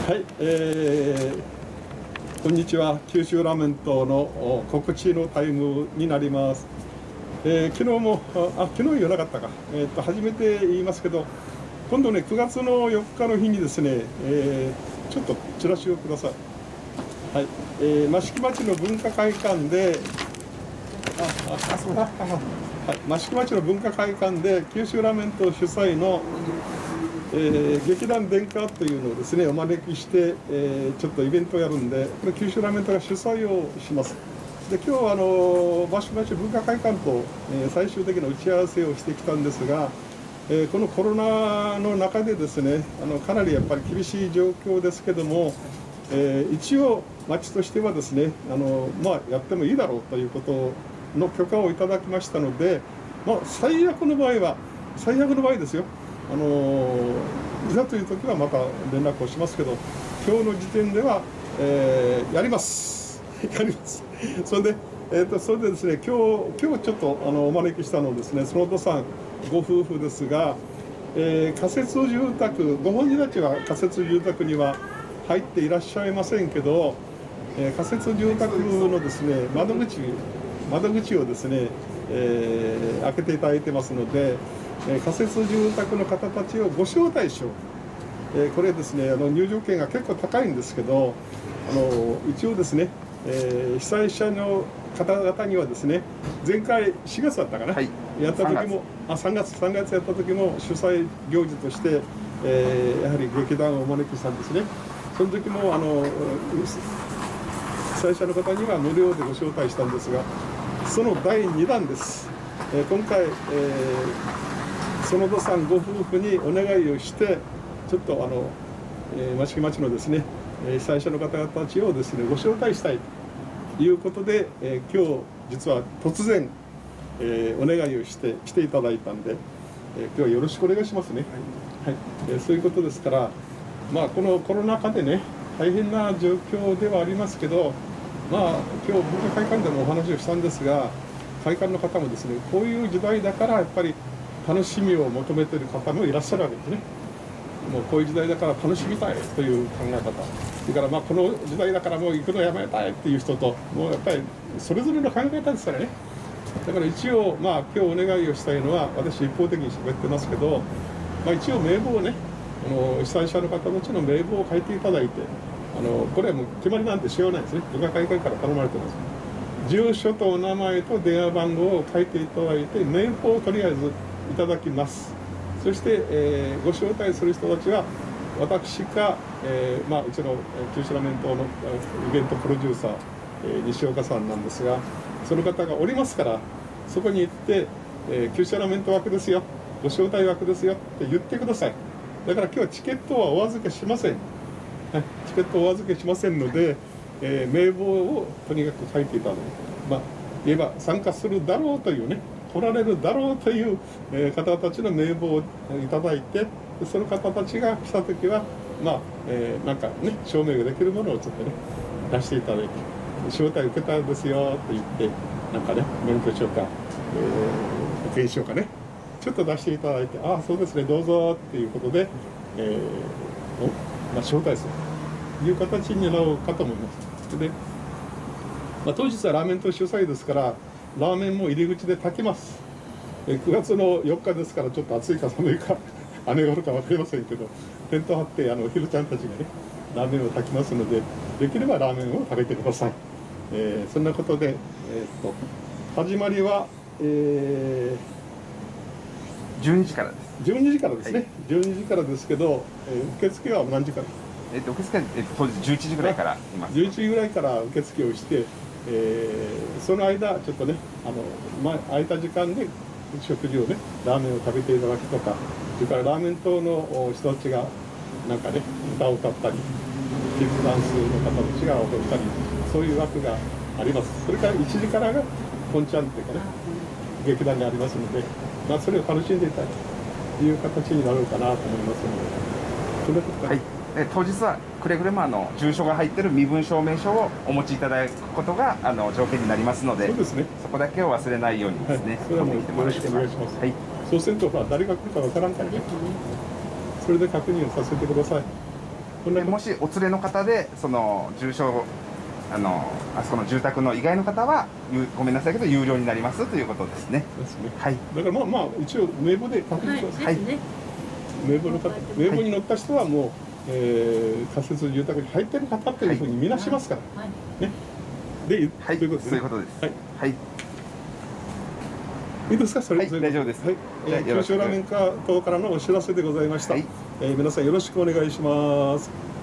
はい、こんにちは。九州ラーメン党の告知のタイムになります。昨日も、昨日言わなかったか。初めて言いますけど、今度ね、9月の4日の日にですね、ちょっとチラシをください。はい、益城町の文化会館で、益城町の文化会館で九州ラーメン党主催の劇団殿下というのをですねお招きして、ちょっとイベントをやるんで、これ九州ラーメン党が主催をします。で今日は益城町文化会館と、最終的な打ち合わせをしてきたんですが、このコロナの中でですねかなりやっぱり厳しい状況ですけども、一応町としてはですねやってもいいだろうということの許可をいただきましたので、最悪の場合ですよ、いざという時はまた連絡をしますけど、今日の時点では、やりますやります。それでですね、今日ちょっとお招きしたのはですね、園田さんご夫婦ですが、仮設住宅、ご本人たちは仮設住宅には入っていらっしゃいませんけど、仮設住宅のですね窓口をですね、開けていただいてますので、仮設住宅の方たちをご招待しよう。これですね入場券が結構高いんですけど、一応ですね、被災者の方々にはですね、前回4月だったかな、はい、やった時も3月やった時も主催行事として、やはり劇団をお招きしたんですね。その時も被災者の方には無料でご招待したんですが、その第2弾です。今回、園田さんご夫婦にお願いをして、ちょっと益城町のですね被災者の方々たちをですねご招待したいということで、今日実は突然、お願いをして来ていただいたんで、今日はよろしくお願いしますね。はい、そういうことですから、このコロナ禍でね大変な状況ではありますけど、今日文化会館でもお話をしたんですが、会館の方もですねこういう時代だからやっぱり楽しみを求めている方もいらっしゃるわけですね。もうこういう時代だから楽しみたいという考え方、それからこの時代だからもう行くのやめたいっていう人と、もうやっぱりそれぞれの考え方ですからね。だから一応今日お願いをしたいのは、私一方的に喋ってますけど、一応名簿をね被災者の方たちの名簿を書いていただいて、これはもう決まりなんてしようがないですね。文化会館から頼まれてます。住所とお名前と電話番号を書いていただいて、名簿をとりあえずいただきます。そして、ご招待する人たちは私か、うちの九州ラーメン党のイベントプロデューサー、西岡さんなんですが、その方がおりますから、そこに行って、九州ラーメン党枠ですよ、ご招待枠ですよって言ってください。だから今日はチケットはお預けしません。チケットをお預けしませんので、名簿をとにかく書いていただいて、言えば参加するだろうというね、来られるだろうという方たちの名簿をいただいて、その方たちが来た時はなんかね証明ができるものをちょっとね出していただいて、招待受けたんですよって言って、なんかね免許証か、保険証かねちょっと出していただいて、ああそうですねどうぞっていうことで、招待するという形になろうかと思います。で、当日はラーメン党主催ですから、ラーメンも入り口で炊きます。9月の4日ですから、ちょっと暑いか寒いか雨が降るか分かりませんけど、テント張ってひるちゃんたちがねラーメンを炊きますので、できればラーメンを食べてください。そんなことで、始まりは、 12時からです。 12時からですね、はい、12時からですけど、受付は何時から？ 受付は、当時11時ぐらいからいます。 11時ぐらいから受付をして、その間ちょっとね空いた時間で食事をねラーメンを食べていただくとか、それからラーメン党の人たちがなんかね歌を歌ったり、キッズダンスの方たちが踊ったり、そういう枠があります。それから1時からがポンちゃんっていうかね劇団にありますので、それを楽しんでいただくという形になろうかなと思いますので、そんなことか。 当日はくれぐれも住所が入っている身分証明書をお持ちいただくことが条件になりますので、 そうですね、 そこだけを忘れないようにですね、 それはもうよろしくお願いします。そうすると誰が来るかわからんからね、それで確認をさせてください。 こんなでもしお連れの方でその住所あそこの住宅の以外の方はごめんなさいけど有料になりますということですね。 ですね。 はい。 だからまあ一応名簿で確認します。 はい。 名簿に載った人はもう、仮設住宅に入ってる方というふうにみなしますから。ね。で、 はい。 そういうことですね。 そういうことです。 はい。 はい。 いいですか、それ。 はい、大丈夫です。 はい。九州ラーメン課等からのお知らせでございました。皆さんよろしくお願いします。